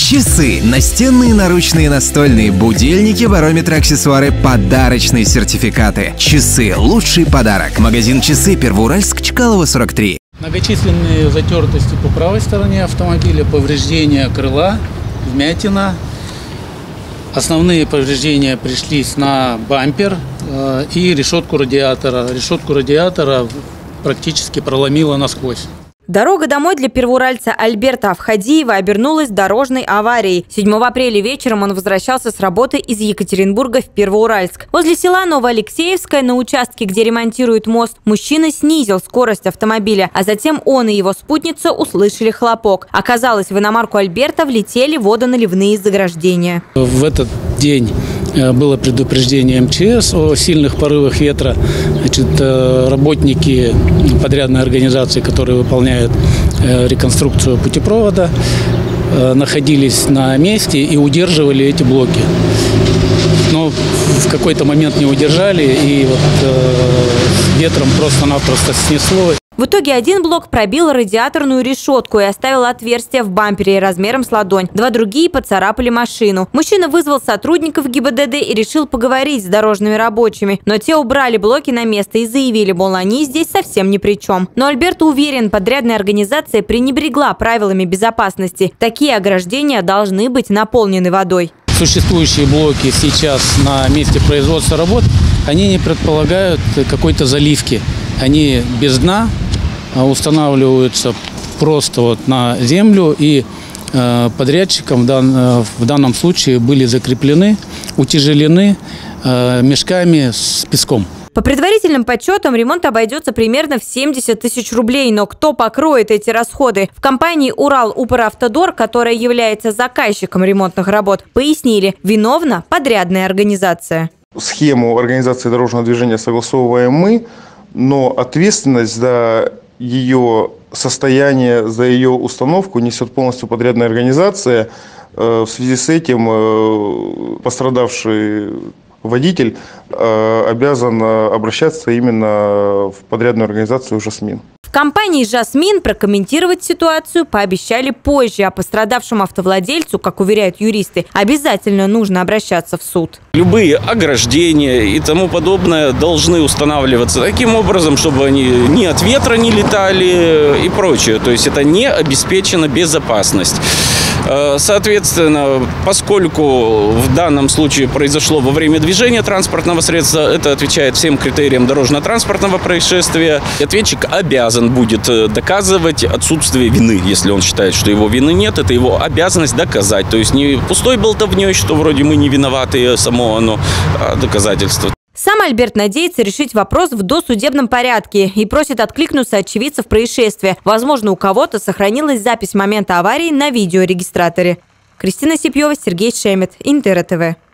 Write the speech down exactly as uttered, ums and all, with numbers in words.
Часы, настенные, наручные, настольные, будильники, барометры, аксессуары, подарочные сертификаты. Часы – лучший подарок. Магазин «Часы», Первоуральск, Чкалова, сорок три. Многочисленные затертости по правой стороне автомобиля, повреждения крыла, вмятина. Основные повреждения пришлись на бампер э, и решетку радиатора. Решетку радиатора практически проломило насквозь. Дорога домой для первоуральца Альберта Авхадиева обернулась дорожной аварией. седьмого апреля вечером он возвращался с работы из Екатеринбурга в Первоуральск. Возле села Новоалексеевское, на участке, где ремонтируют мост, мужчина снизил скорость автомобиля, а затем он и его спутница услышали хлопок. Оказалось, в иномарку Альберта влетели водоналивные заграждения. В этот день было предупреждение эм че эс о сильных порывах ветра. Значит, работники подрядной организации, которые выполняют реконструкцию путепровода, находились на месте и удерживали эти блоки. Но в какой-то момент не удержали, и вот э, ветром просто-напросто снесло. В итоге один блок пробил радиаторную решетку и оставил отверстие в бампере размером с ладонь. Два другие поцарапали машину. Мужчина вызвал сотрудников гэ и бэ дэ дэ и решил поговорить с дорожными рабочими. Но те убрали блоки на место и заявили, мол, они здесь совсем ни при чем. Но Альберт уверен, подрядная организация пренебрегла правилами безопасности. Такие ограждения должны быть наполнены водой. Существующие блоки сейчас на месте производства работ, они не предполагают какой-то заливки. Они без дна, устанавливаются просто вот на землю, и э, подрядчикам в, дан, в данном случае были закреплены, утяжелены э, мешками с песком. По предварительным подсчетам, ремонт обойдется примерно в семьдесят тысяч рублей. Но кто покроет эти расходы? В компании «Урал-Упоравтодор», которая является заказчиком ремонтных работ, пояснили, виновна подрядная организация. Схему организации дорожного движения согласовываем мы, но ответственность за ее состояние, за ее установку несет полностью подрядная организация. В связи с этим пострадавший водитель обязан обращаться именно в подрядную организацию «Жасмин». В компании «Жасмин» прокомментировать ситуацию пообещали позже, а пострадавшему автовладельцу, как уверяют юристы, обязательно нужно обращаться в суд. Любые ограждения и тому подобное должны устанавливаться таким образом, чтобы они ни от ветра не летали и прочее. То есть это не обеспечена безопасность. Соответственно, поскольку в данном случае произошло во время движения транспортного средства, это отвечает всем критериям дорожно-транспортного происшествия, ответчик обязан будет доказывать отсутствие вины. Если он считает, что его вины нет, это его обязанность доказать. То есть не пустой болтовней, что вроде мы не виноваты, само оно, а доказательство. Сам Альберт надеется решить вопрос в досудебном порядке и просит откликнуться очевидцев происшествия. Возможно, у кого-то сохранилась запись момента аварии на видеорегистраторе. Кристина Сипьева, Сергей Шемет, Интер тэ вэ.